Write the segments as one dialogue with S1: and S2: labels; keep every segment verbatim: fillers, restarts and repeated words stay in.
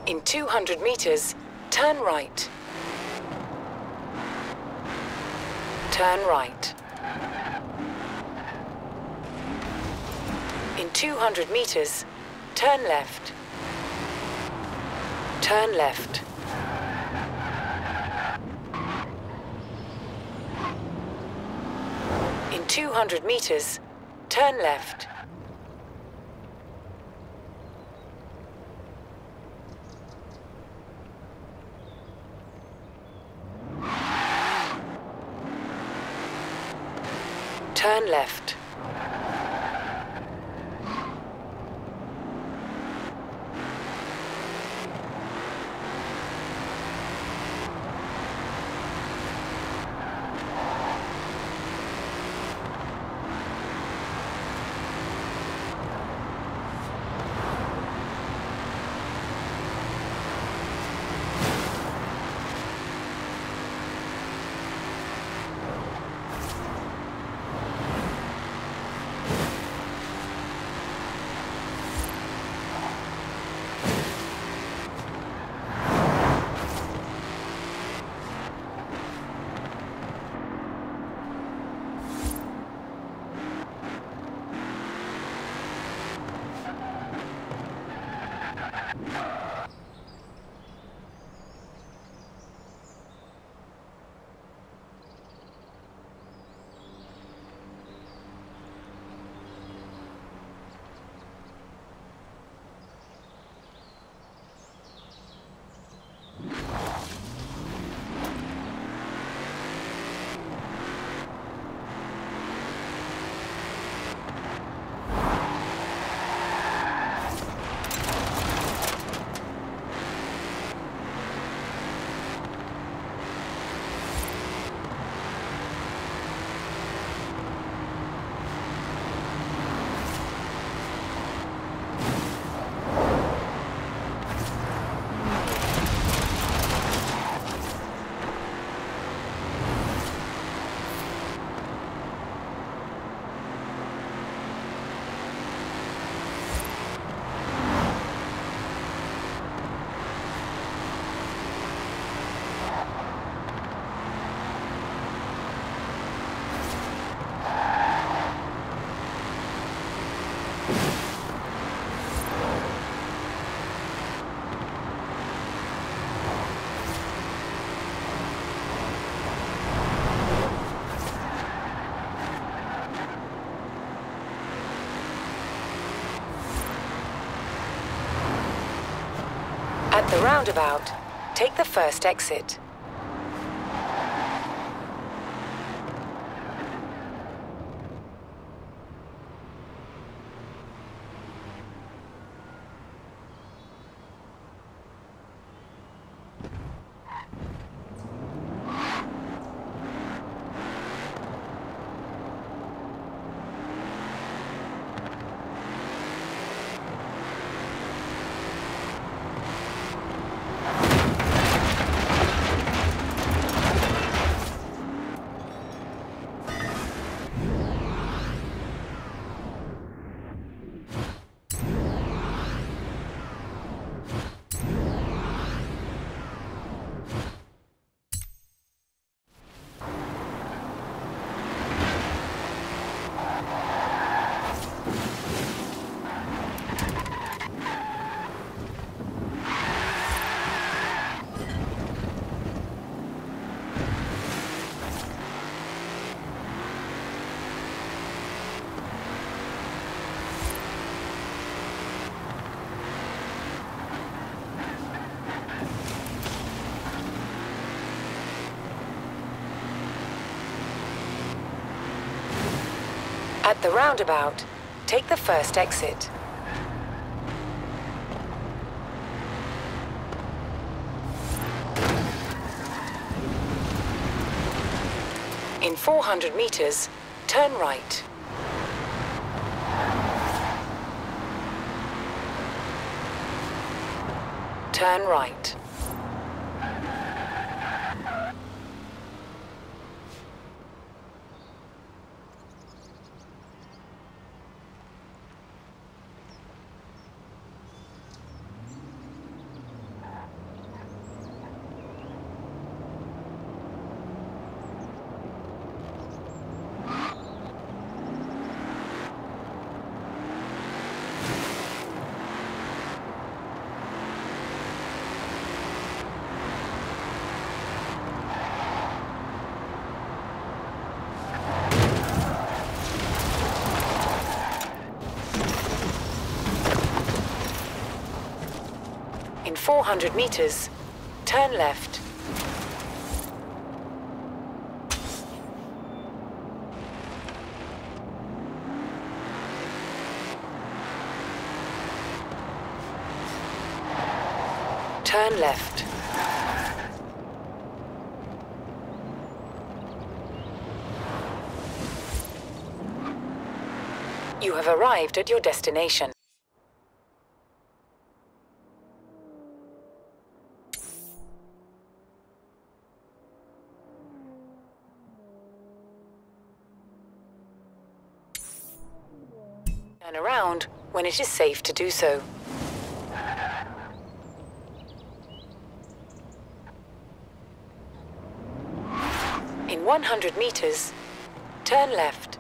S1: In two hundred meters, turn right. Turn right. In two hundred meters, turn left. Turn left. In two hundred meters, turn left. Turn left. At the roundabout, take the first exit. At the roundabout, take the first exit. In four hundred meters, turn right. Turn right. In four hundred meters, turn left. Turn left. You have arrived at your destination. Turn around when it is safe to do so. In one hundred meters, turn left.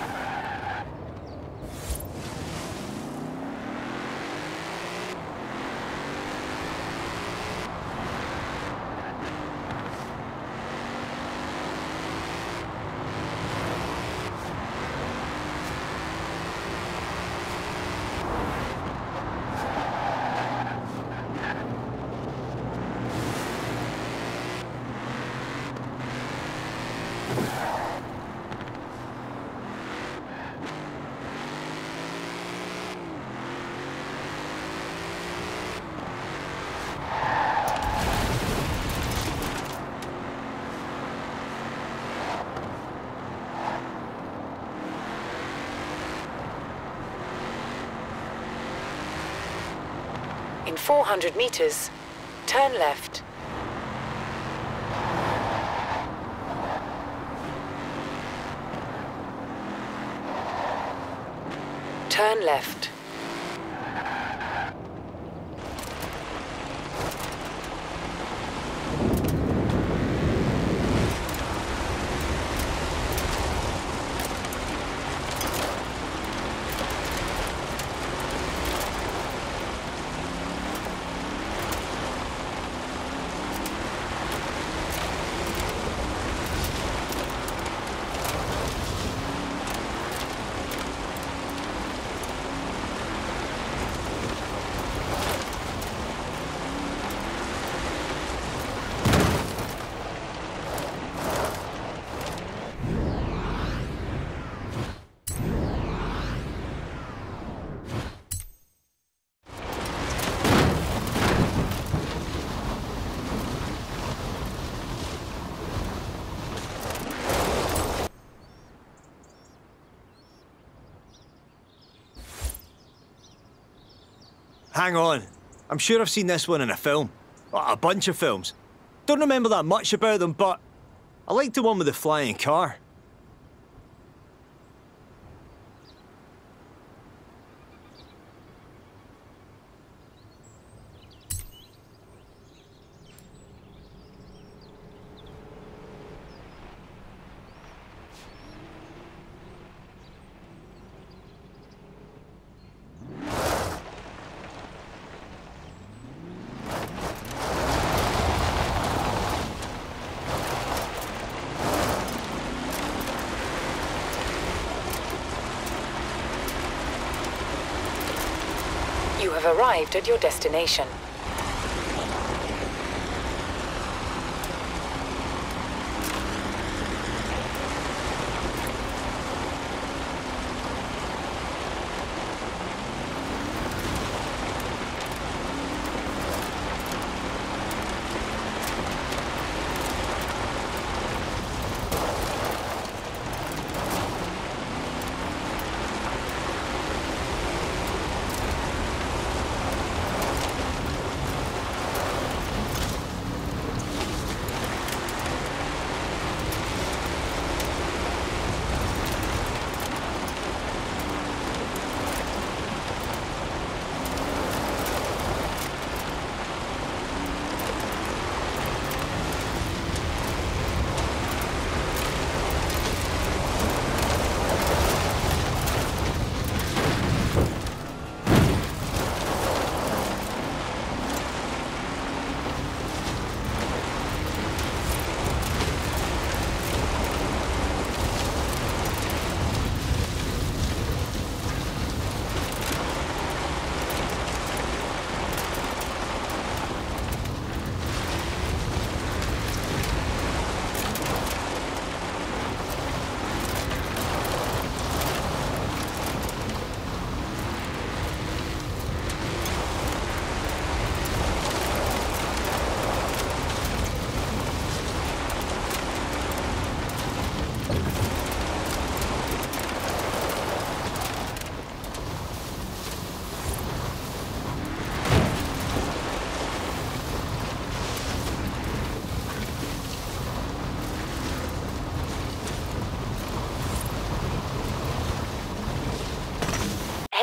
S1: In four hundred meters, turn left. Turn left.
S2: Hang on. I'm sure I've seen this one in a film. Well, a bunch of films. Don't remember that much about them, but I liked the one with the flying car.
S1: You have arrived at your destination.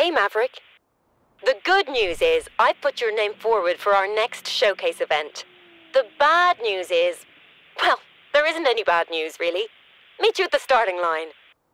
S3: Hey, Maverick. The good news is I've put your name forward for our next showcase event. The bad news is, well, there isn't any bad news, really. Meet you at the starting line.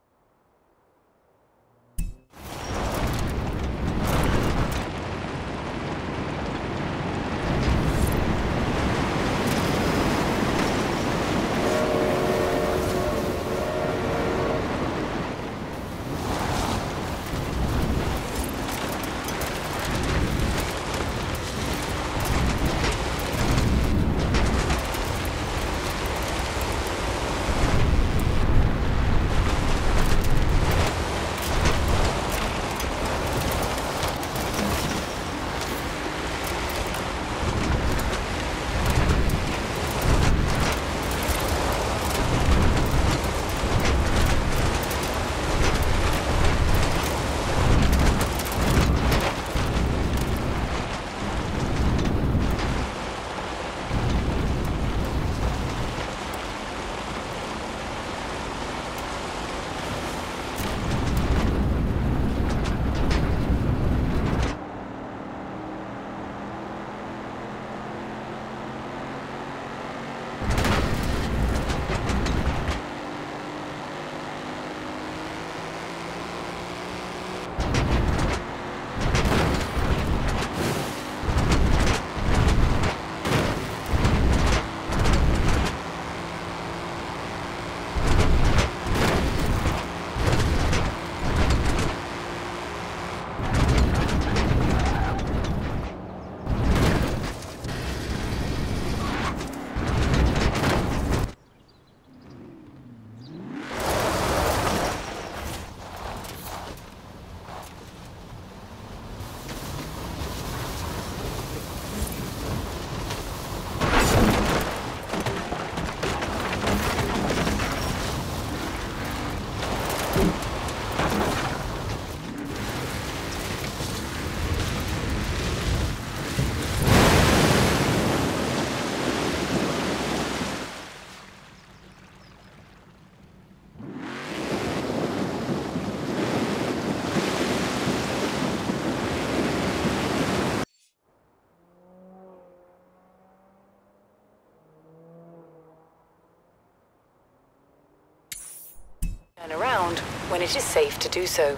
S1: Turn around when it is safe to do so.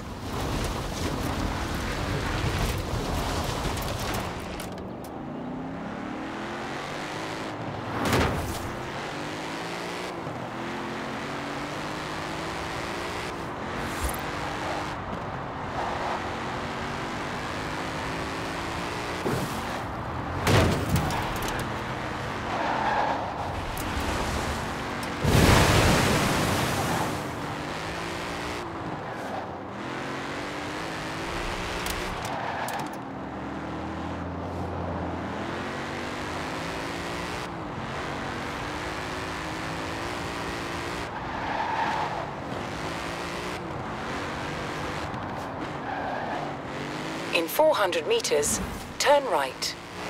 S1: In four hundred meters, turn right.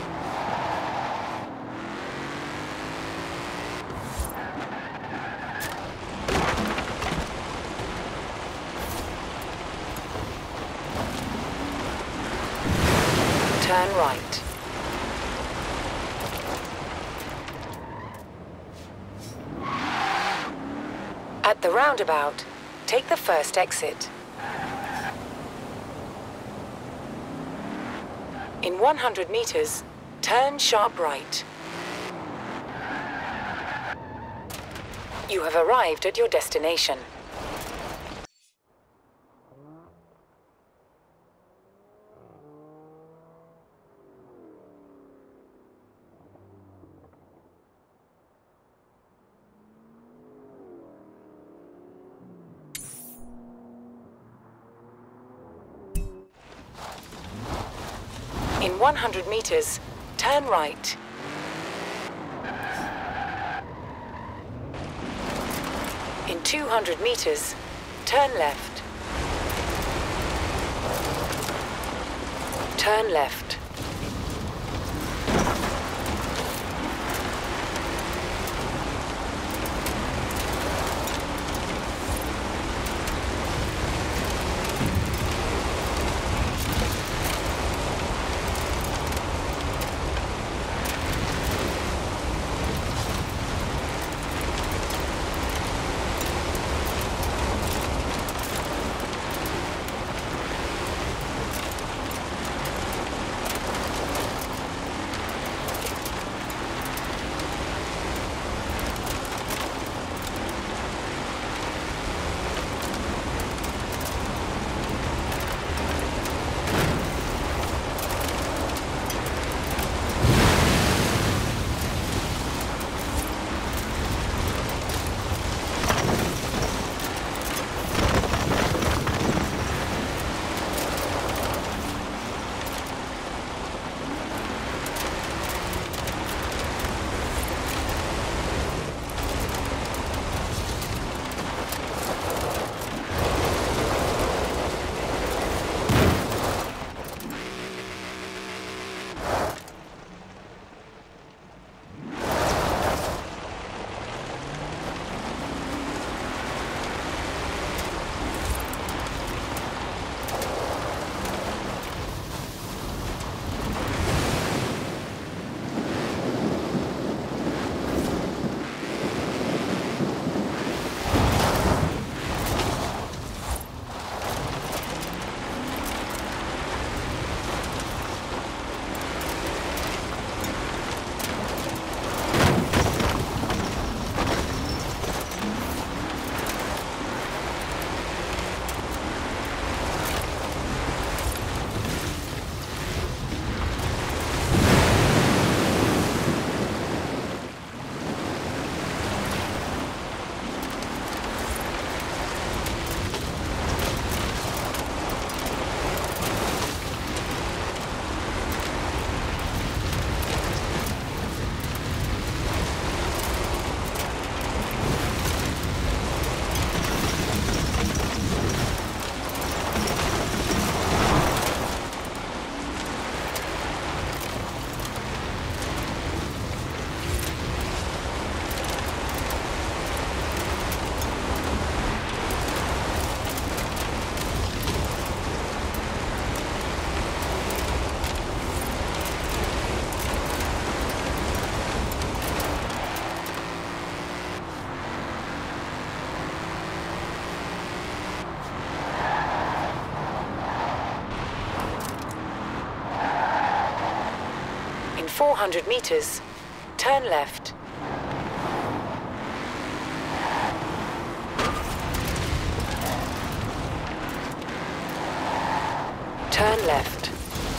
S1: Turn right. At the roundabout, take the first exit. In one hundred meters, turn sharp right. You have arrived at your destination. In one hundred meters, turn right. In two hundred meters, turn left. Turn left. In four hundred meters, turn left. Turn left.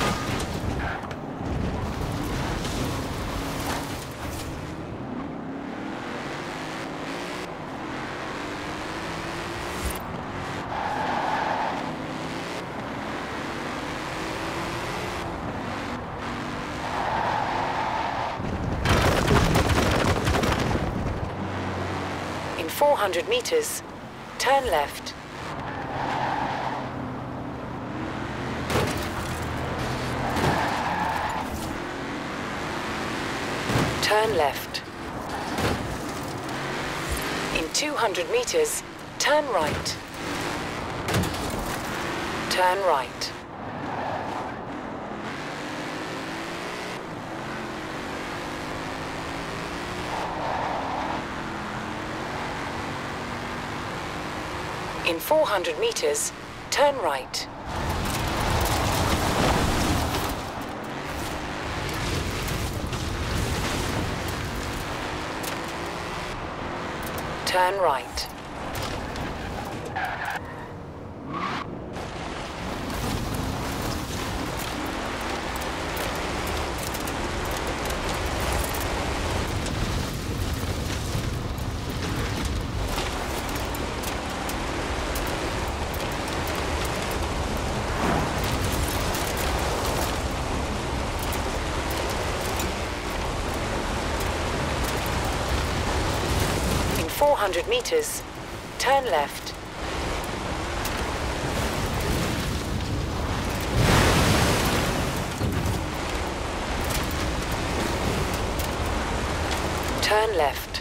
S1: In four hundred meters, turn left. Turn left. In two hundred meters, turn right. Turn right. In four hundred meters, turn right. Turn right. four hundred meters, turn left. Turn left.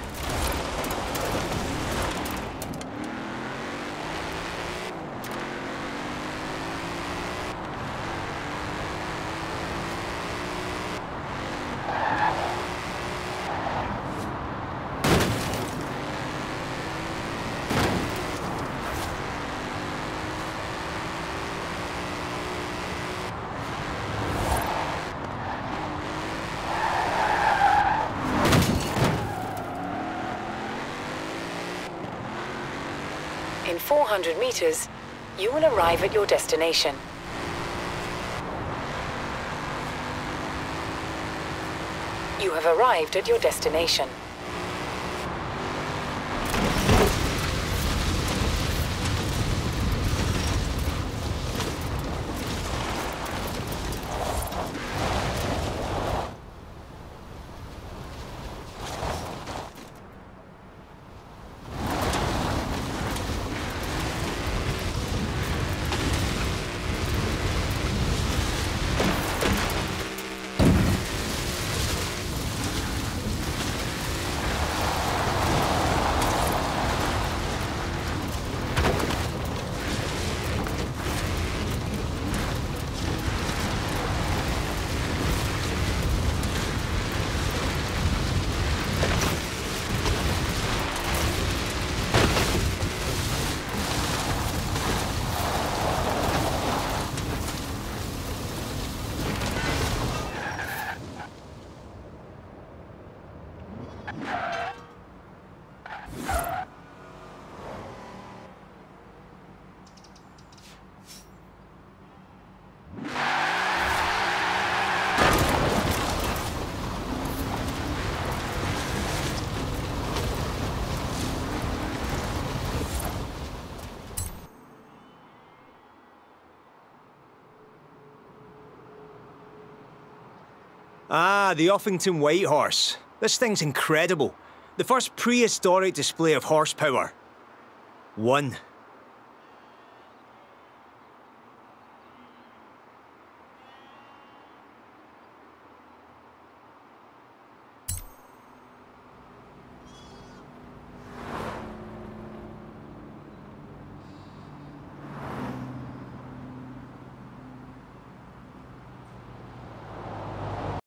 S1: In four hundred meters, you will arrive at your destination. You have arrived at your destination.
S2: Ah, the Uffington White Horse. This thing's incredible. The first prehistoric display of horsepower. One